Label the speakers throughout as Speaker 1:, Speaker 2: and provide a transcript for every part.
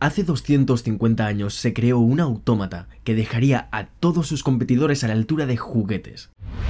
Speaker 1: Hace 250 años se creó un autómata que dejaría a todos sus competidores a la altura de juguetes.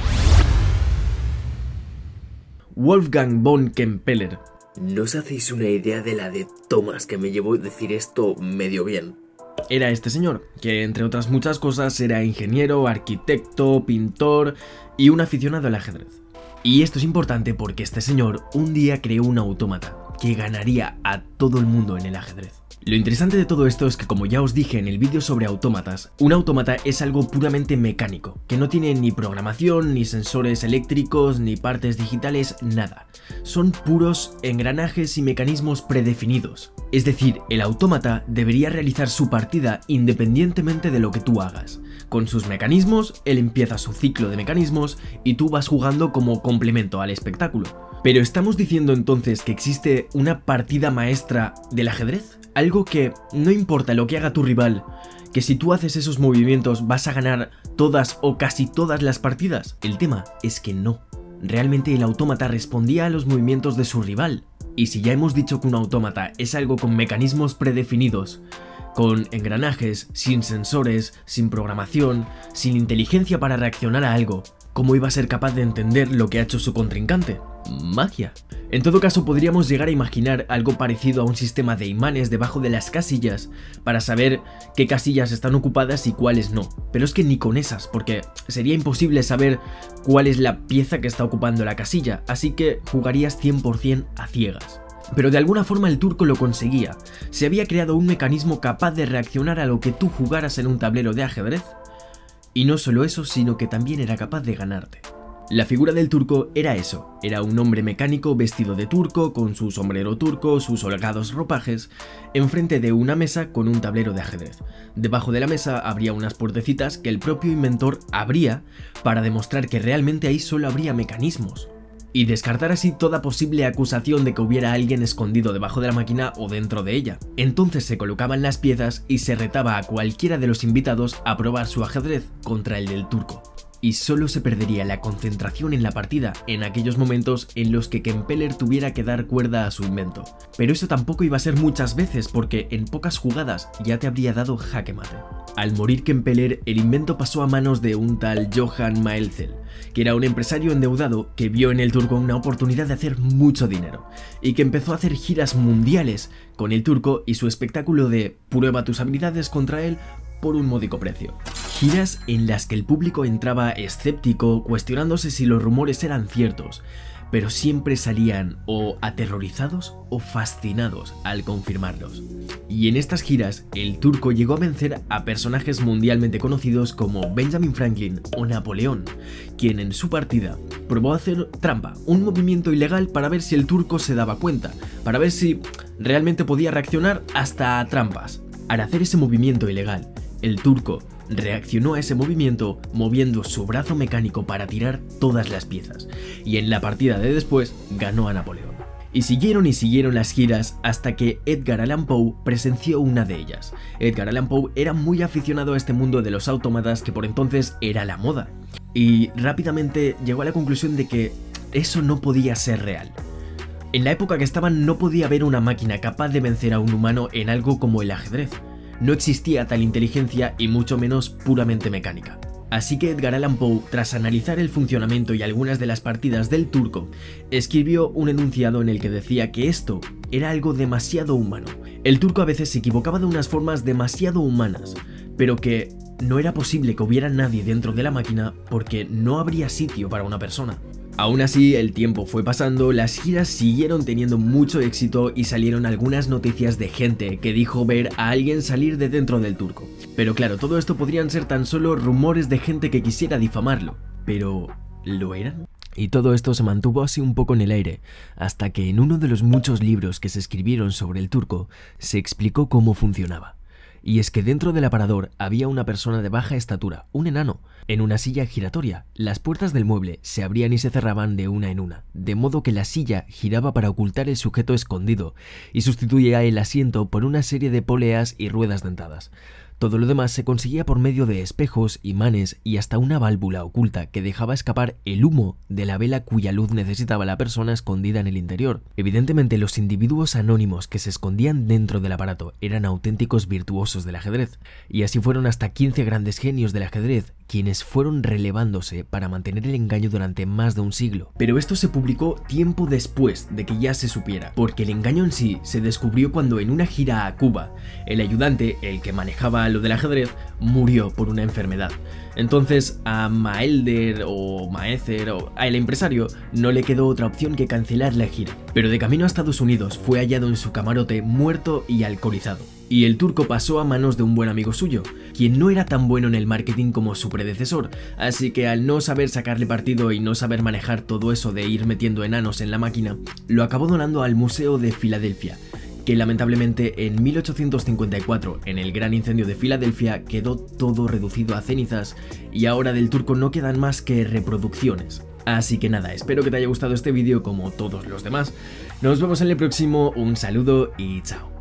Speaker 1: Wolfgang von Kempeller.
Speaker 2: No os hacéis una idea de la de tomas que me llevó a decir esto medio bien.
Speaker 1: Era este señor, que entre otras muchas cosas era ingeniero, arquitecto, pintor y un aficionado al ajedrez. Y esto es importante porque este señor un día creó un autómata que ganaría a todo el mundo en el ajedrez. Lo interesante de todo esto es que, como ya os dije en el vídeo sobre autómatas, un autómata es algo puramente mecánico, que no tiene ni programación, ni sensores eléctricos, ni partes digitales, nada. Son puros engranajes y mecanismos predefinidos. Es decir, el autómata debería realizar su partida independientemente de lo que tú hagas. Con sus mecanismos, él empieza su ciclo de mecanismos y tú vas jugando como complemento al espectáculo. Pero ¿estamos diciendo entonces que existe una partida maestra del ajedrez? Algo que no importa lo que haga tu rival, que si tú haces esos movimientos vas a ganar todas o casi todas las partidas. El tema es que no. Realmente el autómata respondía a los movimientos de su rival. Y si ya hemos dicho que un autómata es algo con mecanismos predefinidos, con engranajes, sin sensores, sin programación, sin inteligencia para reaccionar a algo, ¿cómo iba a ser capaz de entender lo que ha hecho su contrincante? Magia. En todo caso, podríamos llegar a imaginar algo parecido a un sistema de imanes debajo de las casillas para saber qué casillas están ocupadas y cuáles no. Pero es que ni con esas, porque sería imposible saber cuál es la pieza que está ocupando la casilla, así que jugarías 100% a ciegas. Pero de alguna forma el turco lo conseguía. Se había creado un mecanismo capaz de reaccionar a lo que tú jugaras en un tablero de ajedrez. Y no solo eso, sino que también era capaz de ganarte. La figura del turco era eso, era un hombre mecánico vestido de turco, con su sombrero turco, sus holgados ropajes, enfrente de una mesa con un tablero de ajedrez. Debajo de la mesa habría unas puertecitas que el propio inventor abría para demostrar que realmente ahí solo habría mecanismos. Y descartar así toda posible acusación de que hubiera alguien escondido debajo de la máquina o dentro de ella. Entonces se colocaban las piezas y se retaba a cualquiera de los invitados a probar su ajedrez contra el del turco. Y solo se perdería la concentración en la partida en aquellos momentos en los que Kempeller tuviera que dar cuerda a su invento. Pero eso tampoco iba a ser muchas veces porque en pocas jugadas ya te habría dado jaque mate. Al morir Kempeller, el invento pasó a manos de un tal Johann Maelzel, que era un empresario endeudado que vio en el turco una oportunidad de hacer mucho dinero y que empezó a hacer giras mundiales con el turco y su espectáculo de prueba tus habilidades contra él por un módico precio. Giras en las que el público entraba escéptico, cuestionándose si los rumores eran ciertos, pero siempre salían o aterrorizados o fascinados al confirmarlos. Y en estas giras, el turco llegó a vencer a personajes mundialmente conocidos como Benjamin Franklin o Napoleón, quien en su partida probó a hacer trampa, un movimiento ilegal para ver si el turco se daba cuenta, para ver si realmente podía reaccionar hasta a trampas. Al hacer ese movimiento ilegal, el turco reaccionó a ese movimiento moviendo su brazo mecánico para tirar todas las piezas, y en la partida de después ganó a Napoleón. Y siguieron las giras hasta que Edgar Allan Poe presenció una de ellas. Edgar Allan Poe era muy aficionado a este mundo de los autómatas que por entonces era la moda, y rápidamente llegó a la conclusión de que eso no podía ser real. En la época que estaban no podía haber una máquina capaz de vencer a un humano en algo como el ajedrez. No existía tal inteligencia y mucho menos puramente mecánica. Así que Edgar Allan Poe, tras analizar el funcionamiento y algunas de las partidas del turco, escribió un enunciado en el que decía que esto era algo demasiado humano. El turco a veces se equivocaba de unas formas demasiado humanas, pero que no era posible que hubiera nadie dentro de la máquina porque no habría sitio para una persona. Aún así, el tiempo fue pasando, las giras siguieron teniendo mucho éxito y salieron algunas noticias de gente que dijo ver a alguien salir de dentro del turco. Pero claro, todo esto podrían ser tan solo rumores de gente que quisiera difamarlo. Pero, ¿lo eran? Y todo esto se mantuvo así un poco en el aire, hasta que en uno de los muchos libros que se escribieron sobre el turco, se explicó cómo funcionaba. Y es que dentro del aparador había una persona de baja estatura, un enano, en una silla giratoria. Las puertas del mueble se abrían y se cerraban de una en una, de modo que la silla giraba para ocultar el sujeto escondido y sustituía el asiento por una serie de poleas y ruedas dentadas. Todo lo demás se conseguía por medio de espejos, imanes y hasta una válvula oculta que dejaba escapar el humo de la vela cuya luz necesitaba la persona escondida en el interior. Evidentemente, los individuos anónimos que se escondían dentro del aparato eran auténticos virtuosos del ajedrez, y así fueron hasta 15 grandes genios del ajedrez quienes fueron relevándose para mantener el engaño durante más de un siglo. Pero esto se publicó tiempo después de que ya se supiera, porque el engaño en sí se descubrió cuando en una gira a Cuba, el ayudante, el que manejaba lo del ajedrez, murió por una enfermedad. Entonces a Maelder o Maezer o al empresario no le quedó otra opción que cancelar la gira. Pero de camino a Estados Unidos fue hallado en su camarote muerto y alcoholizado. Y el turco pasó a manos de un buen amigo suyo, quien no era tan bueno en el marketing como su predecesor, así que al no saber sacarle partido y no saber manejar todo eso de ir metiendo enanos en la máquina, lo acabó donando al Museo de Filadelfia, que lamentablemente en 1854, en el gran incendio de Filadelfia, quedó todo reducido a cenizas y ahora del turco no quedan más que reproducciones. Así que nada, espero que te haya gustado este vídeo como todos los demás. Nos vemos en el próximo, un saludo y chao.